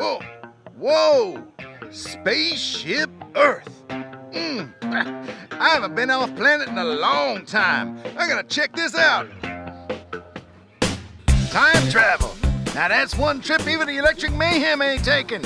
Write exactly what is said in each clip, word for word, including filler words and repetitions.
Whoa, whoa, Spaceship Earth. Mm. I haven't been off planet in a long time. I gotta check this out. Time travel. Now that's one trip even the Electric Mayhem ain't taking.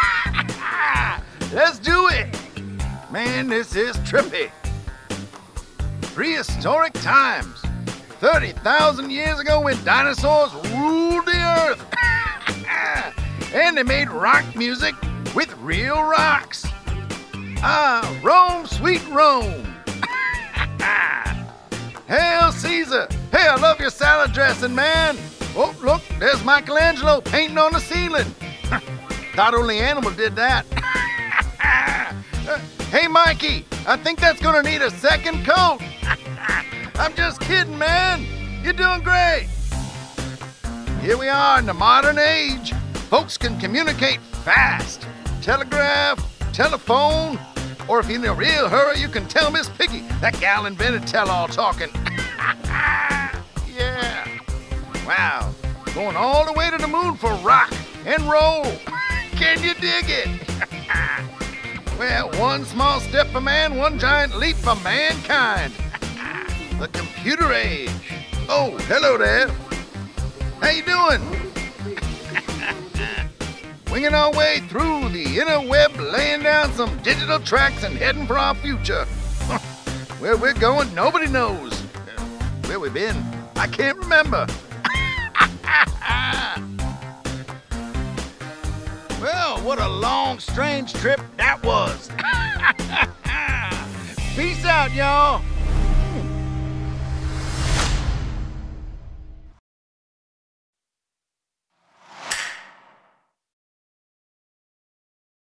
Let's do it. Man, this is trippy. Prehistoric times. thirty thousand years ago when dinosaurs ruled the earth. And they made rock music with real rocks. Ah, Rome, sweet Rome. Hail Caesar. Hey, I love your salad dressing, man. Oh, look, there's Michelangelo painting on the ceiling. Thought only animals did that. uh, hey, Mikey, I think that's gonna need a second coat. I'm just kidding, man. You're doing great. Here we are in the modern age. Folks can communicate fast. Telegraph, telephone, or if you're in a real hurry, you can tell Miss Piggy. That gal invented tell-all talking. Yeah. Wow. Going all the way to the moon for rock and roll. Can you dig it? Well, one small step for man, one giant leap for mankind. The computer age. Oh, hello there. How you doing? Winging our way through the interweb, laying down some digital tracks and heading for our future. Where we're going, nobody knows. Where we've been, I can't remember. Well, what a long, strange trip that was. Peace out, y'all.